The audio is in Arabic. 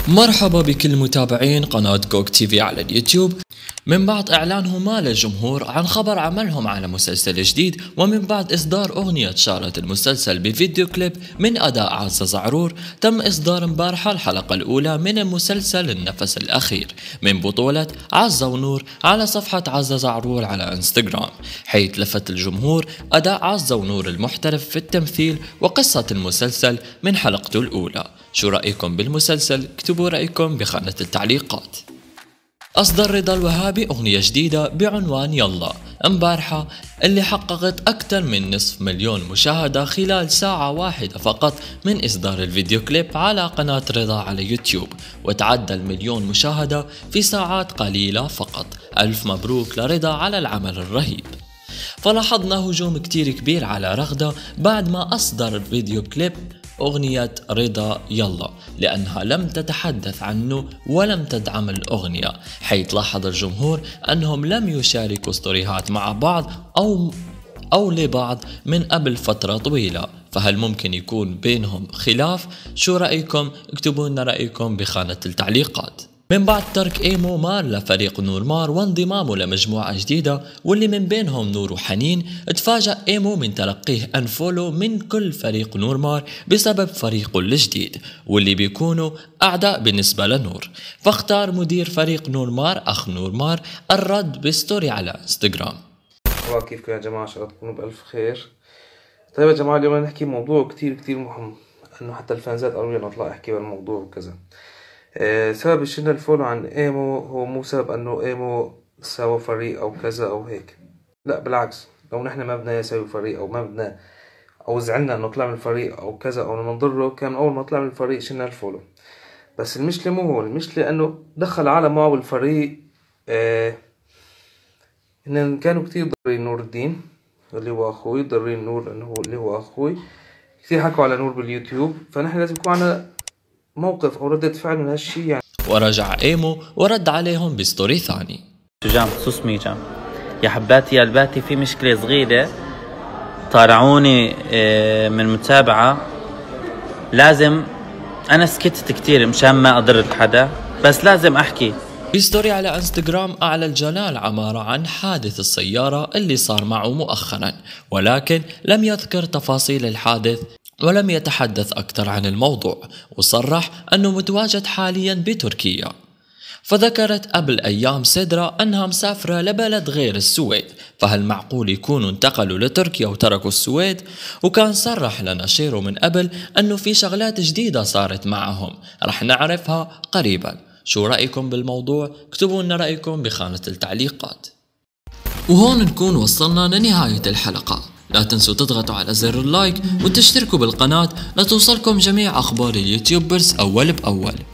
مرحبا بكل متابعين قناة كوك تي في على اليوتيوب. من بعد إعلانهما للجمهور عن خبر عملهم على مسلسل جديد، ومن بعد إصدار أغنية شارة المسلسل بفيديو كليب من أداء عزة زعرور، تم إصدار امبارحة الحلقة الأولى من المسلسل النفس الأخير من بطولة عزة ونور على صفحة عزة زعرور على انستغرام، حيث لفت الجمهور أداء عزة ونور المحترف في التمثيل وقصة المسلسل من حلقته الأولى. شو رأيكم بالمسلسل؟ اكتبوا رأيكم بخانة التعليقات. أصدر رضا الوهابي أغنية جديدة بعنوان يلا امبارحة، اللي حققت أكثر من نصف مليون مشاهدة خلال ساعة واحدة فقط من إصدار الفيديو كليب على قناة رضا على يوتيوب، وتعدى المليون مشاهدة في ساعات قليلة فقط. ألف مبروك لرضا على العمل الرهيب. فلاحظنا هجوم كتير كبير على رغدة بعد ما أصدر فيديو كليب أغنية رضا يلا، لأنها لم تتحدث عنه ولم تدعم الأغنية، حيث لاحظ الجمهور أنهم لم يشاركوا ستوريهات مع بعض أو لبعض من قبل فترة طويلة. فهل ممكن يكون بينهم خلاف؟ شو رأيكم؟ اكتبوا لنا رأيكم بخانة التعليقات. من بعد ترك ايمو مار لفريق نور مار وانضمامه لمجموعة جديدة واللي من بينهم نور وحنين، تفاجأ ايمو من تلقيه انفولو من كل فريق نور مار بسبب فريقه الجديد واللي بيكونوا اعداء بالنسبة لنور، فاختار مدير فريق نور مار اخ نور مار الرد بستوري على انستغرام. كيفكم يا جماعة؟ ان شاء الله تكونوا بألف خير. طيب يا جماعة، اليوم نحكي موضوع كتير مهم، انه حتى الفانزات قالوا لي نطلع احكي بالموضوع وكذا. سبب شلنا الفولو عن ايمو هو مو سبب انه ايمو سوى فريق او كذا او هيك، لا بالعكس. لو نحن ما بدنا يسوي فريق او ما بدنا او زعلنا انه طلع من الفريق او كذا او نضره، كان اول ما طلع من الفريق شلنا الفولو. بس المشكلة مو هو، المشكلة انه دخل عالم معه بالفريق. ان كانوا كتير ضارين نور الدين اللي هو اخوي، ضارين نور انه هو اللي هو اخوي، كتير حكوا على نور باليوتيوب، فنحن لازم يكون عنا موقف او ردة فعل من هالشي يعني. ورجع ايمو ورد عليهم بستوري ثاني. جام خصوص ميجام يا حباتي يا الباتي، في مشكلة صغيرة طارعوني من متابعة، لازم انا سكتت كتير مشان ما اضر حدا، بس لازم احكي. بستوري على انستغرام أعلن جلال عمارة عن حادث السيارة اللي صار معه مؤخرا، ولكن لم يذكر تفاصيل الحادث ولم يتحدث أكثر عن الموضوع، وصرح أنه متواجد حاليا بتركيا. فذكرت قبل أيام سدرة أنها مسافرة لبلد غير السويد، فهل معقول يكونوا انتقلوا لتركيا وتركوا السويد؟ وكان صرح لنا شيرو من قبل أنه في شغلات جديدة صارت معهم رح نعرفها قريبا. شو رأيكم بالموضوع؟ اكتبوا لنا رأيكم بخانة التعليقات. وهون نكون وصلنا لنهاية الحلقة. لا تنسوا تضغطوا على زر اللايك وتشتركوا بالقناة لتوصلكم جميع أخبار اليوتيوبرز أول بأول.